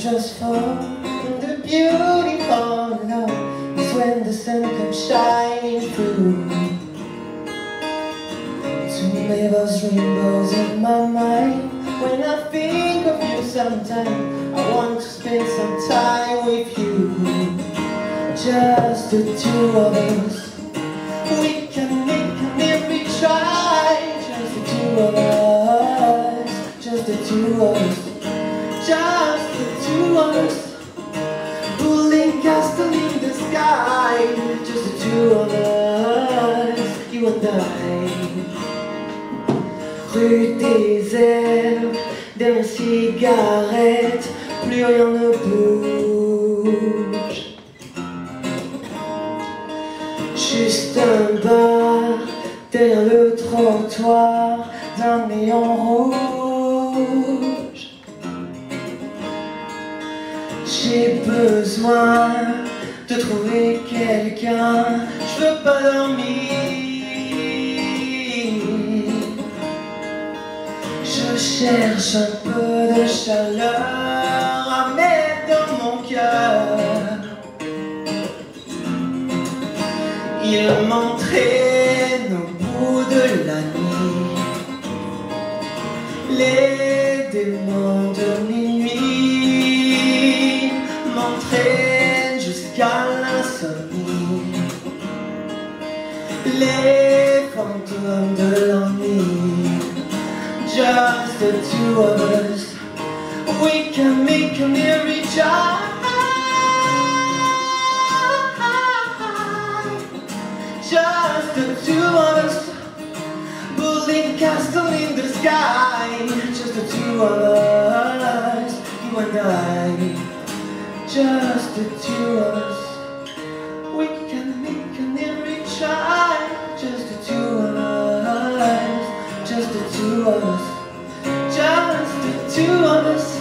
just for the beautiful love is when the sun comes shining through to make those rainbows in my mind. When I think of you sometime, I want to spend some time with you. Just the two of us. We can make a miracle try. Just the two of us. Just the two of us. Just the two of us. Pulling castle in the sky. Just the two of us. You and I. Rue des herbes, des cigarettes, plus rien ne bouge. Juste un bar derrière le trottoir d'un néon rouge. J'ai besoin de trouver quelqu'un, je veux pas dormir. Je cherche un peu de chaleur à mettre dans mon cœur. Il m'entraîne au bout de la nuit. Les démons de minuit m'entraînent jusqu'à l'insomnie. Les fantômes de l'ennui. Just the two of us. We can make a miracle try. Just the two of us. Building castle in the sky. Just the two of us. You and I. Just the two of us. We can make a miracle try. Just the two of us. Just the two of us. Just the two of us.